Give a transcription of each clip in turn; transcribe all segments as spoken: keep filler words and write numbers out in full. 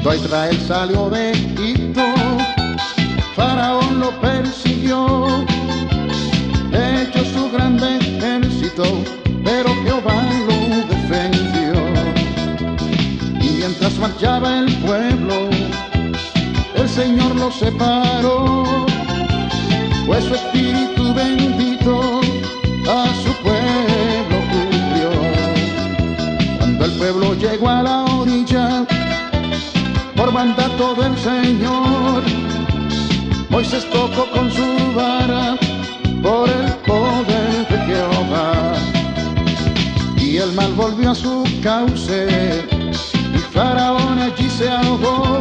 Cuando Israel salió de Egipto, Faraón lo persiguió, echó su grande ejército, pero Jehová lo defendió. Y mientras marchaba el pueblo, el Señor lo separó, pues su espíritu bendito a su pueblo cubrió. Cuando el pueblo llegó a la orilla, por mandato del Señor, Moisés tocó con su vara por el poder de Jehová. Y el mar volvió a su cauce, y Faraón allí se ahogó,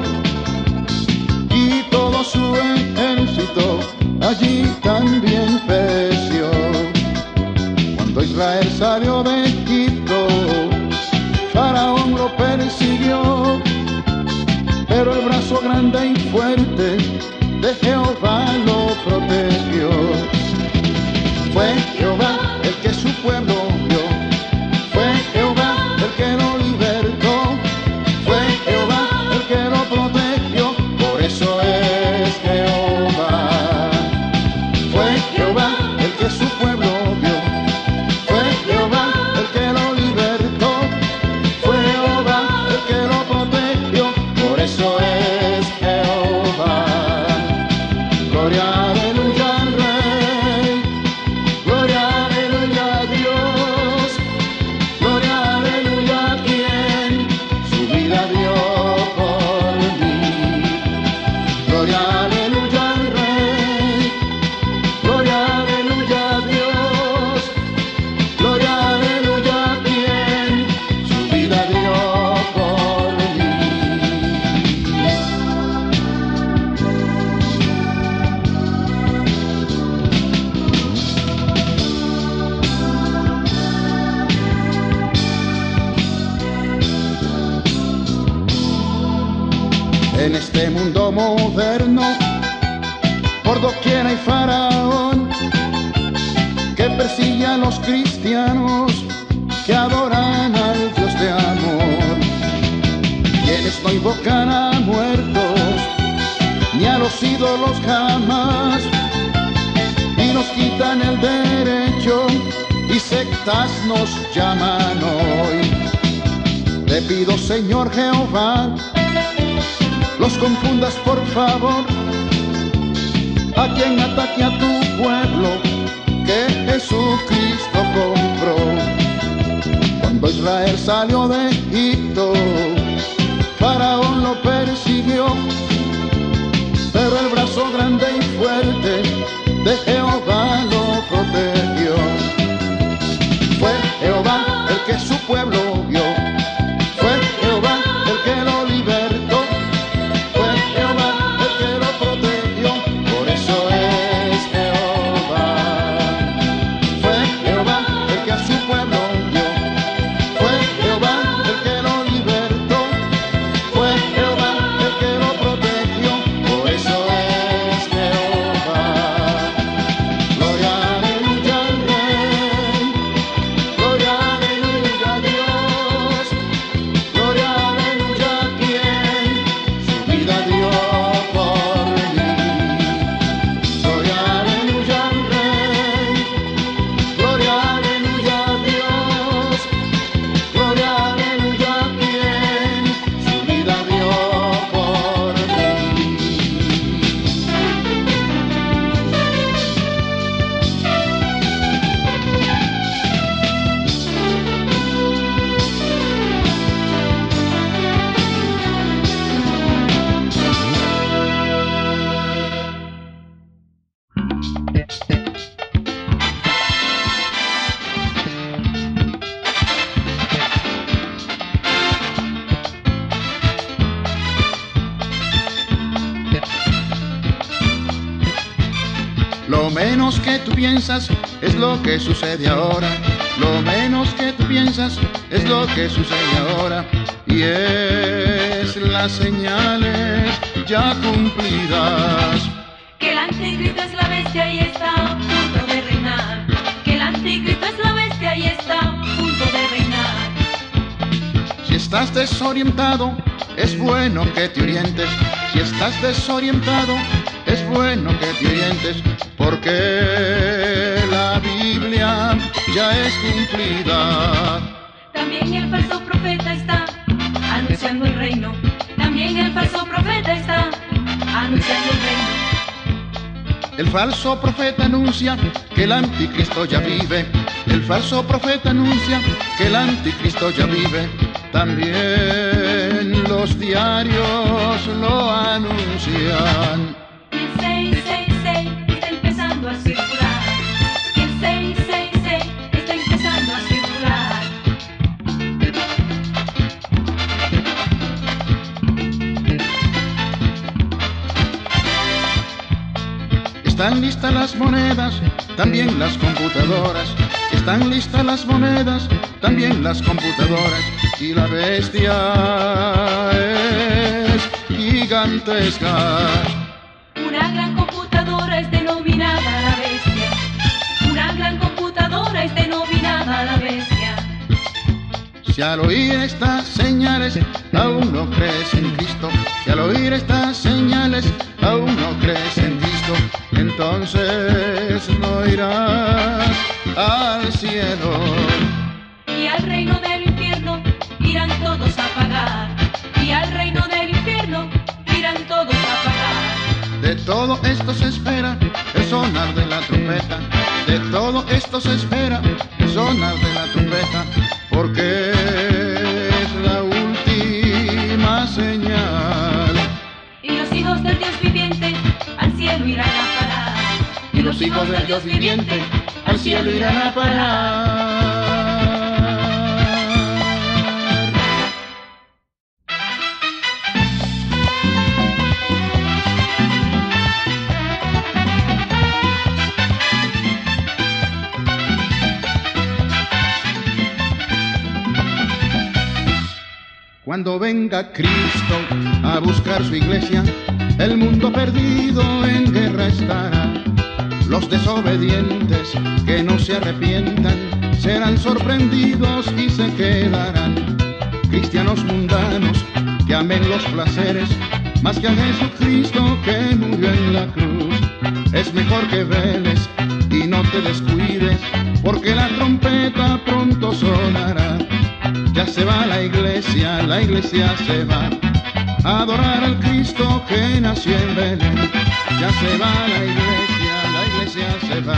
y todo su ejército allí también pereció. Cuando Israel salió de Egipto, Faraón lo persiguió, pero el brazo grande y fuerte de Jehová lo protegió. Fue Jehová el que su pueblo vio, fue Jehová el que lo libertó, fue Jehová el que lo protegió, por eso es Jehová. Fue Jehová el que su pueblo vio, fue Jehová el que lo libertó, fue Jehová el que lo protegió, por eso es Jehová. Gloria, aleluya al Rey, gloria, aleluya a Dios, gloria, aleluya a quien su vida dio por mí. Gloria, aleluya al Rey, gloria, aleluya a Dios, gloria, aleluya a quien su vida dio por mí. En este mundo moderno, por doquier hay faraón que persigue a los cristianos que adoran al Dios de amor, quienes no invocan a muertos ni a los ídolos jamás, y nos quitan el derecho y sectas nos llaman hoy. Te pido, Señor Jehová, los confundas por favor, a quien ataque a tu pueblo que Jesucristo compró. Cuando Israel salió de Egipto, Faraón lo persiguió, pero el brazo grande y fuerte de Jehová lo protegió. Fue Jehová el que su pueblo vio, fue Jehová el que lo libertó, fue Jehová el que lo protegió, por eso es Jehová. Fue Jehová el que a su pueblo vio, fue Jehová el que lo libertó, fue Jehová el que lo protegió, por eso es Jehová. Gloria, aleluya al Rey, gloria, aleluya a Dios, gloria, aleluya a quien su vida dio por mí. Gloria, aleluya al Rey, gloria, aleluya a Dios, gloria, aleluya a quien su vida dio por mí. Lo menos que tú piensas es lo que sucede ahora. Lo menos que tú piensas es lo que sucede ahora. Y es las señales ya cumplidas. Que el anticristo es la bestia y está a punto de reinar. Que el anticristo es la bestia y está a punto de reinar. Si estás desorientado Es bueno que te orientes, si estás desorientado, es bueno que te orientes, porque la Biblia ya es cumplida. También el falso profeta está anunciando el reino. También el falso profeta está anunciando el reino. El falso profeta anuncia que el anticristo ya vive. El falso profeta anuncia que el anticristo ya vive. También los diarios lo anuncian. El seiscientos sesenta y seis está empezando a circular. El seiscientos sesenta y seis está empezando a circular. Están listas las monedas, también las computadoras. Están listas las monedas, también las computadoras. Y la bestia es gigantesca. Una gran computadora es denominada la bestia. Una gran computadora es denominada la bestia. Si al oír estas señales aún no crees en Cristo, si al oír estas señales aún no crees en Cristo, entonces no irás al cielo. Y al reino del infierno irán todos a pagar. Y al reino del infierno irán todos a pagar. De todo esto se espera el sonar de la trompeta. De todo esto se espera el sonar de la trompeta, porque es la última señal. Y los hijos del Dios viviente al cielo irán a parar. Y los hijos del Dios viviente al cielo irán a parar. Cuando venga Cristo a buscar su iglesia, el mundo perdido en guerra estará. Los desobedientes que no se arrepientan serán sorprendidos y se quedarán. Cristianos mundanos que amen los placeres más que a Jesucristo que murió en la cruz. Es mejor que veles y no te descuides, porque la trompeta pronto sonará. Ya se va la iglesia, la iglesia se va a adorar al Cristo que nació en Belén. Ya se va la iglesia, la iglesia se va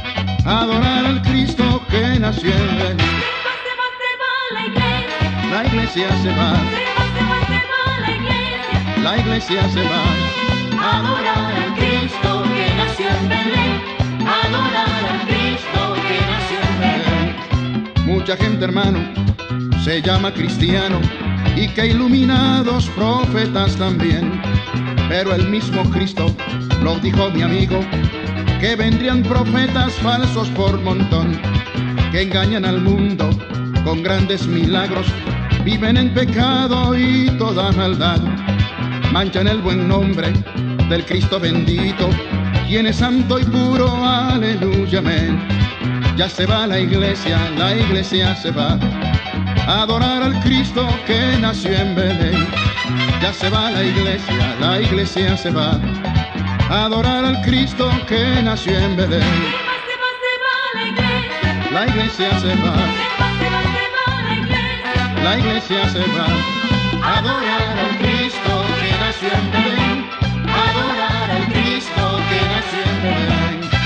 a adorar al Cristo que nació en Belén. Se va, se va, se va la iglesia. La iglesia se va, Se va, se va, se va la iglesia. la iglesia se va A adorar al Cristo que nació en Belén. A adorar al Cristo que nació en Belén. Mucha gente, hermano, se llama cristiano, y que iluminados profetas también. Pero el mismo Cristo lo dijo, mi amigo, que vendrían profetas falsos por montón, que engañan al mundo con grandes milagros, viven en pecado y toda maldad, manchan el buen nombre del Cristo bendito, quien es santo y puro, aleluya, amén. Ya se va la iglesia, la iglesia se va a adorar al Cristo que nació en Belén. Ya se va la iglesia, la iglesia se va a adorar al Cristo que nació en Belén. Se va, se va, se va la iglesia. La iglesia se va, Se va, se va, se va la iglesia. la iglesia se va a adorar al Cristo que nació en Belén. A adorar al Cristo que nació en Belén.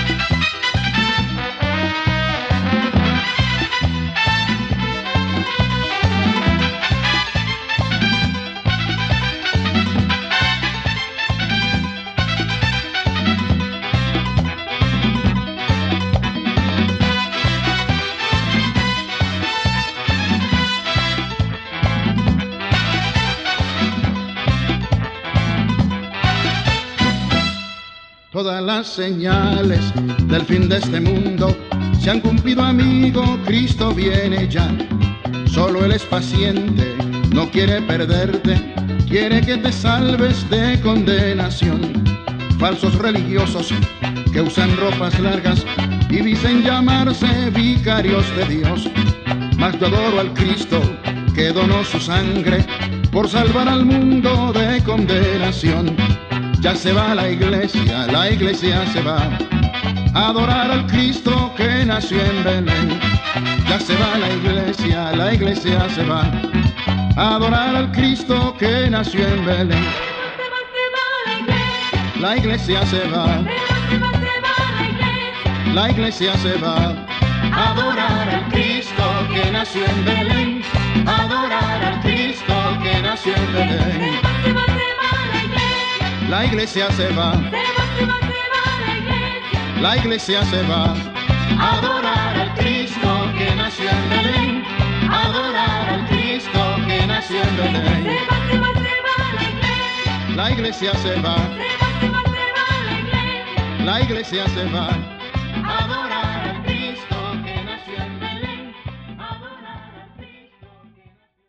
Todas las señales del fin de este mundo se han cumplido, amigo, Cristo viene ya. Solo Él es paciente, no quiere perderte, quiere que te salves de condenación. Falsos religiosos que usan ropas largas y dicen llamarse vicarios de Dios, mas yo adoro al Cristo que donó su sangre por salvar al mundo de condenación. Ya se va la iglesia, la iglesia se va a adorar al Cristo que nació en Belén. Ya se va la iglesia, la iglesia se va a adorar al Cristo que nació en Belén. La iglesia se va, la iglesia se va a adorar al Cristo que nació en Belén, a adorar al Cristo que nació en Belén. La iglesia se va, la iglesia se va a adorar al Cristo que nació en Belén, a adorar al Cristo que nació en Belén. La iglesia se va, la iglesia se va a adorar al Cristo que nació en Belén, a adorar al Cristo que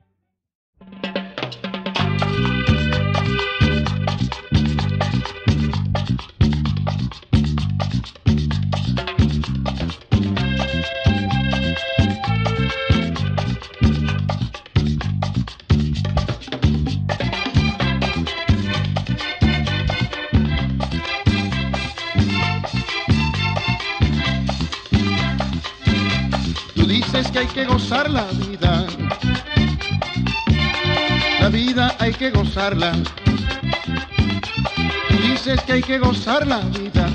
Dices que hay que gozar la vida, la vida hay que gozarla. Tú dices que hay que gozar la vida,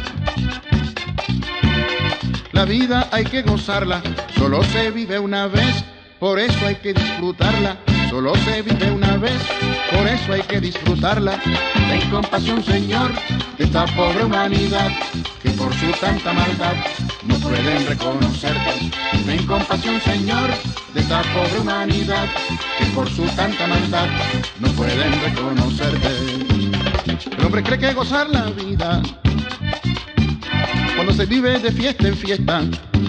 la vida hay que gozarla. Solo se vive una vez, por eso hay que disfrutarla. Solo se vive una vez, por eso hay que disfrutarla. Ten compasión, Señor, de esta pobre humanidad, que por su tanta maldad no pueden reconocerte. Ten compasión, Señor, de esta pobre humanidad, que por su tanta maldad no pueden reconocerte. El hombre cree que gozar la vida cuando se vive de fiesta en fiesta.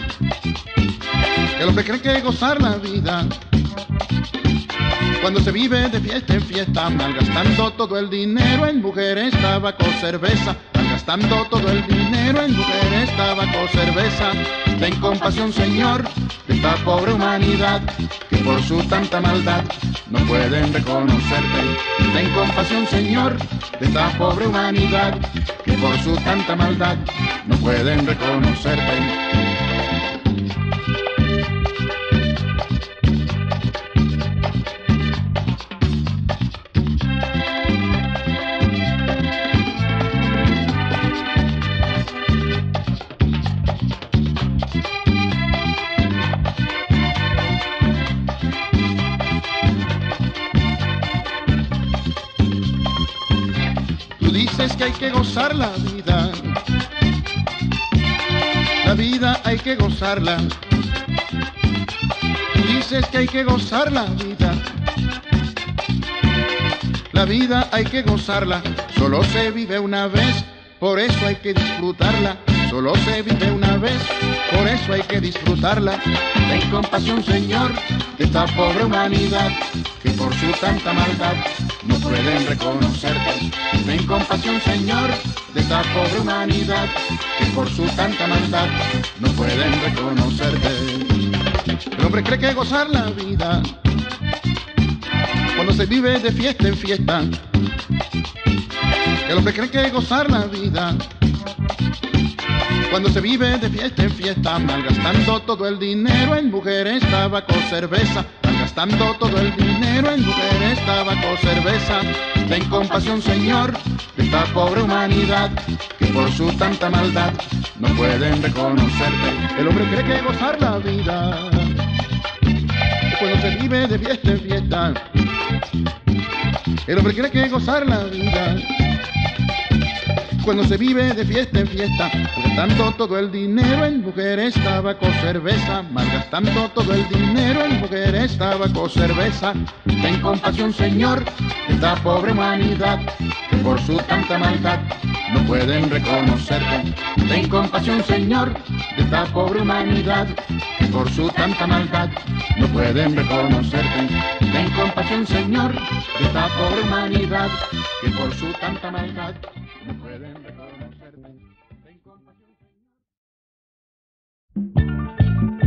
El hombre cree que gozar la vida cuando se vive de fiesta en fiesta, malgastando todo el dinero en mujeres, tabaco, cerveza. Malgastando todo el dinero en mujeres, tabaco, cerveza. Ten compasión, Señor, de esta pobre humanidad, que por su tanta maldad no pueden reconocerte. Ten compasión, Señor, de esta pobre humanidad, que por su tanta maldad no pueden reconocerte. Dices que hay que gozar la vida, la vida hay que gozarla. Tú dices que hay que gozar la vida, la vida hay que gozarla. Solo se vive una vez, por eso hay que disfrutarla. Solo se vive una vez, por eso hay que disfrutarla. Ten compasión, Señor, de esta pobre humanidad, que por su tanta maldad no pueden reconocerte. Ten compasión, Señor, de esta pobre humanidad, que por su tanta maldad no pueden reconocerte. El hombre cree que gozar la vida cuando se vive de fiesta en fiesta. El hombre cree que gozar la vida cuando se vive de fiesta en fiesta, malgastando todo el dinero en mujeres, tabaco, cerveza. Malgastando todo el dinero en mujeres, tabaco, cerveza. Ten compasión, Señor, de esta pobre humanidad, que por su tanta maldad no pueden reconocerte. El hombre cree que gozar la vida cuando se vive de fiesta en fiesta. El hombre cree que gozar la vida cuando se vive de fiesta en fiesta, malgastando todo el dinero en mujeres, tabaco, cerveza. Malgastando todo el dinero en mujeres, tabaco, cerveza. Ten compasión, Señor, de esta pobre humanidad, que por su tanta maldad no pueden reconocerte. Ten compasión, Señor, de esta pobre humanidad, que por su tanta maldad no pueden reconocerte. Ten compasión, Señor, de esta pobre humanidad, que por su tanta maldad no pueden reconocerte. Ten compasión,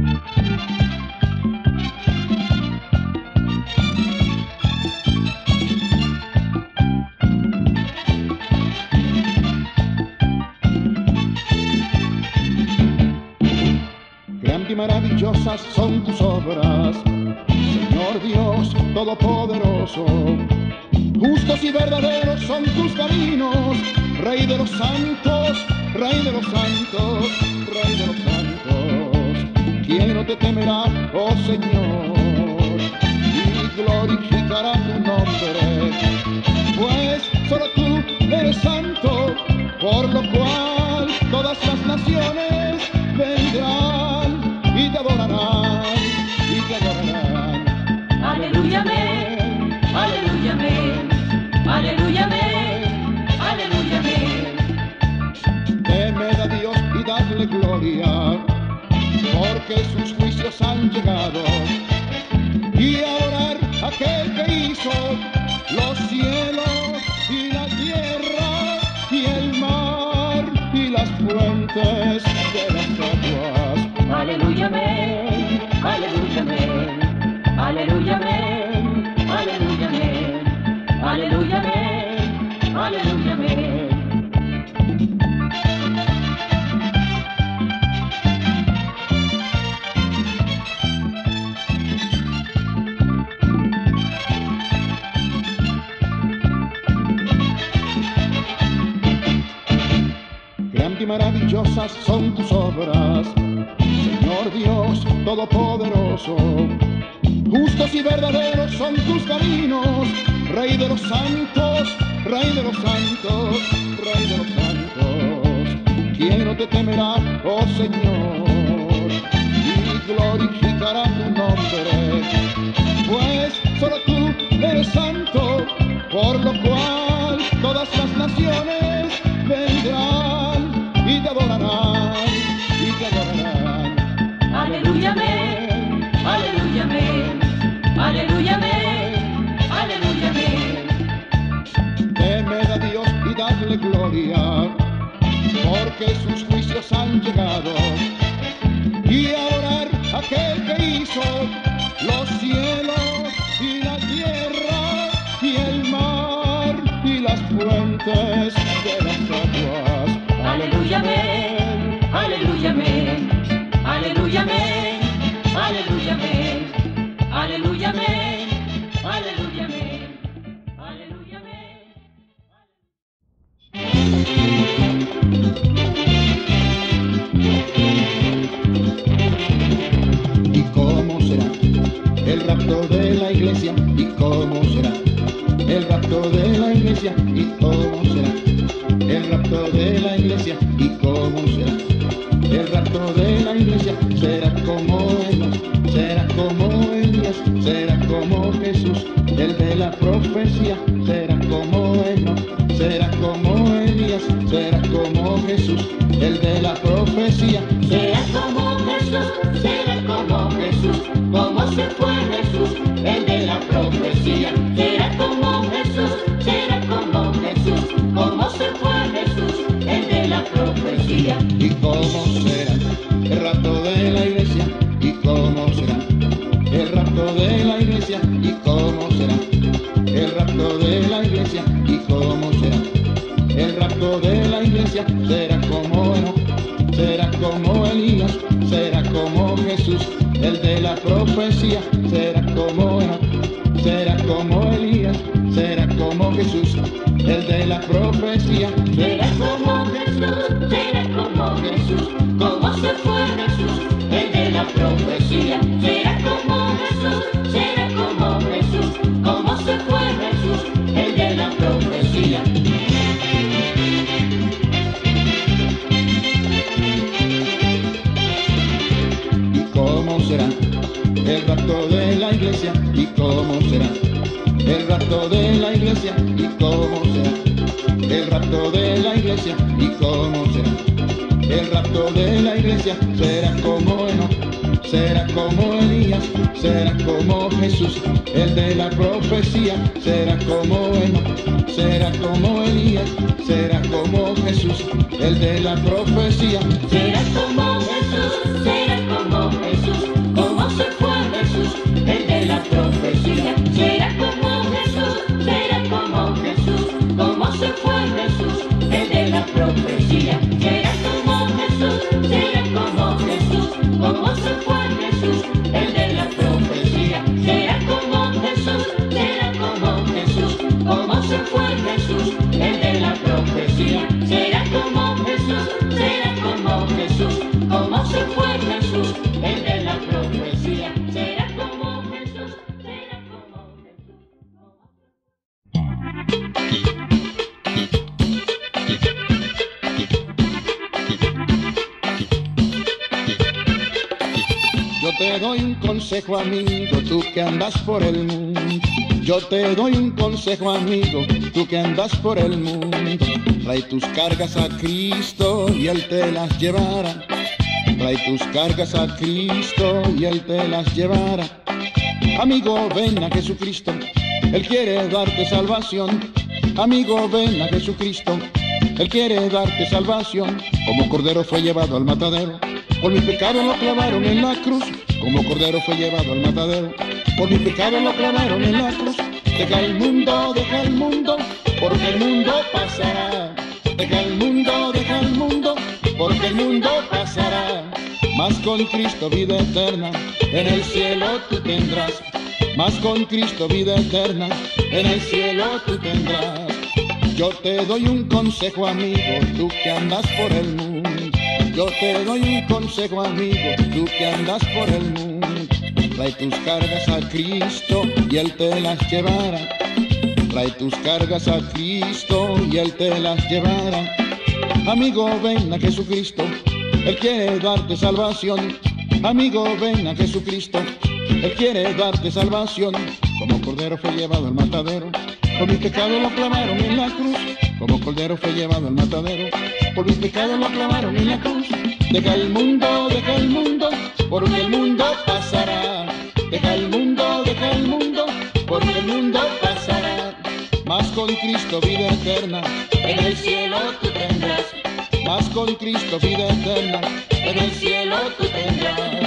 Señor. Grandes y maravillosas son tus obras, Señor Dios Todopoderoso. Justos y verdaderos son tus caminos, Rey de los santos, Rey de los santos, Rey de los santos. ¿Quién no te temerá, oh Señor, y glorificará tu nombre? Pues solo tú eres santo, por lo cual todas las naciones vendrán y te adorarán, y te adorarán. Aleluya, amén, aleluya, amén, aleluya, amén, aleluya, amén. Temed a Dios y dadle gloria, porque sus juicios han llegado. Y adorar a aquel que hizo los cielos y la tierra y el mar y las fuentes de las aguas. Aleluya, amén, aleluya, amén, aleluya, amén, aleluya, amén, aleluya, amén, aleluya, amén. Grandes y maravillosas son tus obras, Señor Dios Todopoderoso. Justos y verdaderos son tus caminos, Rey de los santos, Rey de los santos, Rey de los santos. ¿Quién no te temerá, oh Señor, y glorificará tu nombre? Pues solo tú eres santo, por lo cual todas las naciones vendrán y te adorarán, y te adorarán. Aleluya, amén, aleluya, amén, aleluya, amén, aleluya, amén. Temed a Dios y dadle gloria, porque sus juicios han llegado. Y adorar a aquel que hizo los cielos y la tierra y el mar y las fuentes de las aguas. Aleluya, amén, aleluya, amén, aleluya, amén, aleluya, amén, aleluya, amén, aleluya, amén, aleluya, amén. ¿Y cómo será el rapto de la iglesia? ¿Y cómo será el rapto de la iglesia? ¿Y cómo será el rapto de la iglesia? ¿Y cómo será el rapto de la iglesia? Será como Enoc, será como Elías, será como Jesús, el de la profecía. Será como Enoc, será como Elías, será como Jesús, el de la profecía. Será como Jesús, será como Jesús, como se fue Jesús, el de la profecía. Será como Jesús, será como Jesús, como se fue Jesús, el de la profecía. ¿Y cómo será el rapto de la iglesia? ¿Y cómo será el rapto de la iglesia? ¿Y cómo será el rapto de la iglesia? ¿Y cómo será el rapto de la iglesia? Será como Enoc, será como Elías, será como Jesús, el de la profecía. Será como Enoc, será como Elías, será como Jesús, el de la profecía. Será como Jesús, será como Jesús, como se fue Jesús, el de la profecía. Será como Jesús, será como Jesús, como se fue Jesús, el de la profecía. ¿Y cómo será el rapto de la iglesia? ¿Y cómo será el rapto de la iglesia? ¿Y cómo será el rapto de la iglesia? ¿Y cómo será el rapto de la iglesia? Será como Enoc, será como Elías, será como Jesús, el de la profecía. Será como Enoc, será como Elías, será como Jesús, el de la profecía. Será como Jesús, será como Jesús, como se fue Jesús, el de la profecía. Será como Jesús, será como Jesús, como se fue Jesús, el de la profecía. Será como Jesús, será como Jesús, como se Yo te doy un consejo, amigo, tú que andas por el mundo. Yo te doy un consejo, amigo, tú que andas por el mundo. Trae tus cargas a Cristo y Él te las llevará. Trae tus cargas a Cristo y Él te las llevará. Amigo, ven a Jesucristo, Él quiere darte salvación. Amigo, ven a Jesucristo, Él quiere darte salvación. Como cordero fue llevado al matadero, por mi pecado lo clavaron en la cruz. Como cordero fue llevado al matadero, por mi pecado lo clavaron en la cruz. Deja el mundo, deja el mundo, porque el mundo pasará. Deja el mundo, deja el mundo, porque el mundo pasará. Mas con Cristo vida eterna, en el cielo tú tendrás. Mas con Cristo vida eterna, en el cielo tú tendrás. Yo te doy un consejo, amigo, tú que andas por el mundo. Yo te doy un consejo, amigo, tú que andas por el mundo. Trae tus cargas a Cristo y Él te las llevará. Trae tus cargas a Cristo y Él te las llevará. Amigo, ven a Jesucristo, Él quiere darte salvación. Amigo, ven a Jesucristo, Él quiere darte salvación. Como cordero fue llevado al matadero, por mi pecado lo clavaron en la cruz. Como cordero fue llevado al matadero, por mi pecado lo clavaron en la cruz. Deja el mundo, deja el mundo, porque el mundo pasará. Deja el mundo, deja el mundo, porque el mundo pasará. Mas con Cristo vida eterna, en el cielo tú tendrás. Mas con Cristo vida eterna, en el cielo tú tendrás.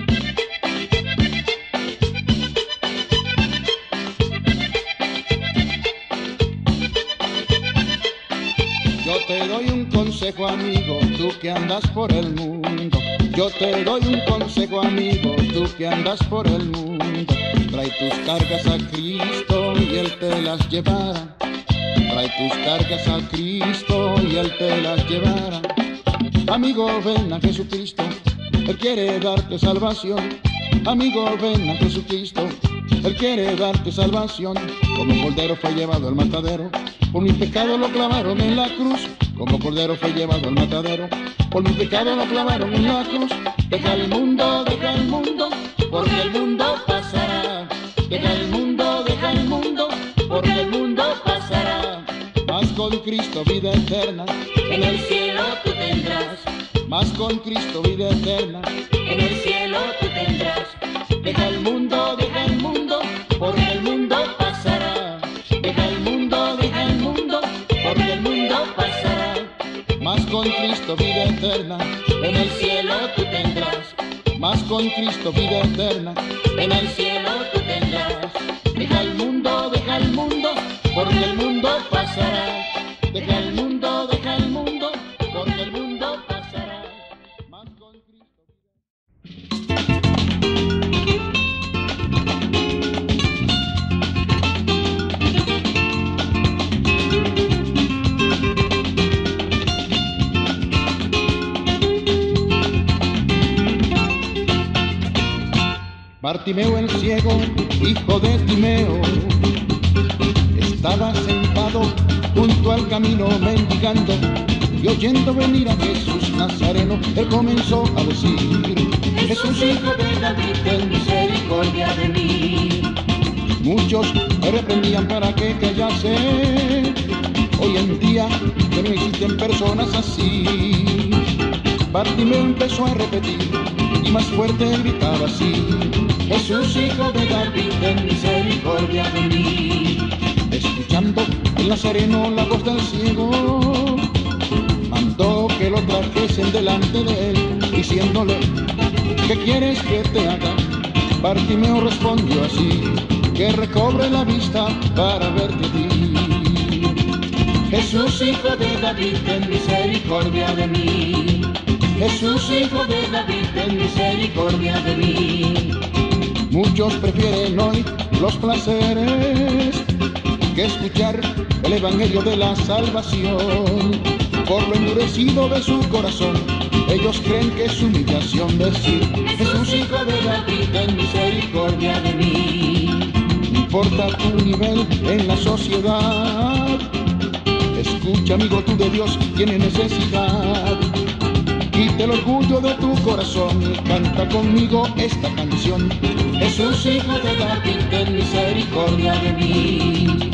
Yo te doy un consejo, amigo, tú que andas por el mundo. Yo te doy un consejo, amigo, tú que andas por el mundo. Trae tus cargas a Cristo y Él te las llevará. Trae tus cargas a Cristo y Él te las llevará. Amigo, ven a Jesucristo, Él quiere darte salvación. Amigo, ven a Jesucristo, Él quiere darte salvación. Como cordero fue llevado al matadero, por mi pecado lo clavaron en la cruz. Como cordero fue llevado al matadero, por mi pecado lo clavaron en la cruz. Deja el mundo, deja el mundo, porque el mundo pasará. Deja el mundo, deja el mundo, porque el mundo pasará. Mas con Cristo vida eterna, En el cielo tú tendrás. mas con Cristo vida eterna. En el cielo tú tendrás. Deja el mundo, deja el mundo, porque el mundo pasará. Deja el mundo, deja el mundo, porque el mundo pasará. Mas con Cristo vida eterna, En el cielo tú tendrás. mas con Cristo vida eterna. En el cielo tú tendrás. Deja el mundo, deja el mundo, porque el mundo pasará. Deja el mundo, deja el mundo, porque el mundo pasará. Mas con Cristo Bartimeo el ciego, hijo de Timeo, estaba sentado junto al camino mendigando, y oyendo venir a Jesús Nazareno, él comenzó a decir: Jesús, hijo de David, ten misericordia de mí. Muchos me reprendían para que callase. Hoy en día que no existen personas así. Bartimeo empezó a repetir y más fuerte gritaba así: Jesús, hijo de David, ten misericordia de mí. Escuchando el Nazareno la voz del ciego, mandó que lo trajesen delante de él, diciéndole: ¿qué quieres que te haga? Bartimeo respondió así: que recobre la vista para verte a ti. Jesús, hijo de David, ten misericordia de mí. Jesús, hijo de David, ten misericordia de mí. Muchos prefieren hoy los placeres que escuchar el evangelio de la salvación. Por lo endurecido de su corazón, ellos creen que es humillación decir: Jesús, hijo de David, ten misericordia de mí. No importa tu nivel en la sociedad, escucha, amigo, tú de Dios tienes necesidad. Quita el orgullo de tu corazón y canta conmigo esta canción. Jesús, hijo de David, ten misericordia de mí.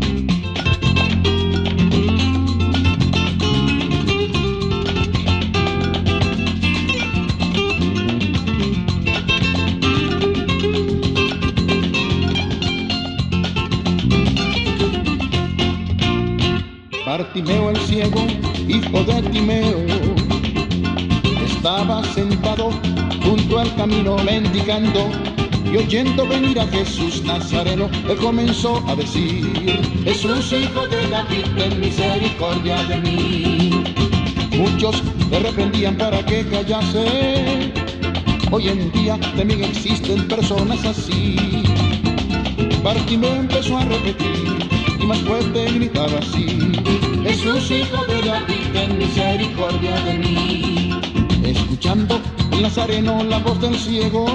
Bartimeo el ciego, hijo de Timeo, estaba sentado junto al camino mendigando, y oyendo venir a Jesús Nazareno, él comenzó a decir: Jesús, hijo de David, ten misericordia de mí. Muchos le reprendían para que callase. Hoy en día también existen personas así. Bartimeo empezó a repetir y más fuerte gritaba así: Jesús, hijo de David, ten misericordia de mí. Escuchando el Nazareno la voz del ciego,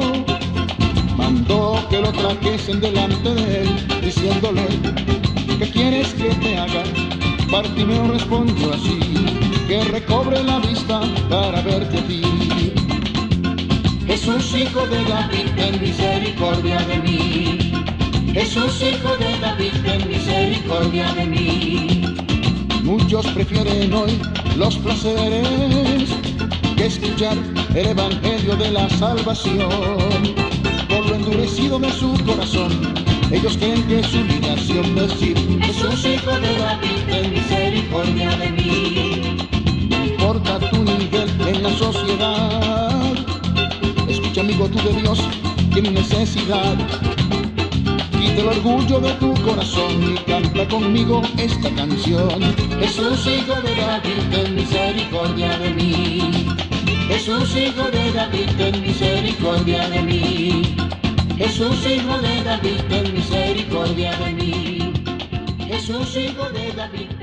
mandó que lo trajesen delante de él, diciéndole: ¿qué quieres que te haga? Bartimeo respondió así: que recobre la vista para verte a ti. Jesús, hijo de David, ten misericordia de mí. Jesús, hijo de David, ten misericordia de mí. Muchos prefieren hoy los placeres que escuchar el evangelio de la salvación. Por lo endurecido de su corazón, ellos creen que es humillación decir: Jesús, hijo de David, ten misericordia de mí. No importa tu nivel en la sociedad, escucha, amigo, tú de Dios, que mi necesidad. Quita el orgullo de tu corazón y canta conmigo esta canción. Jesús, hijo de David, ten misericordia de mí. Jesús, hijo de David, ten misericordia de mí. Jesús, hijo de David, ten misericordia de mí. Jesús, hijo de David.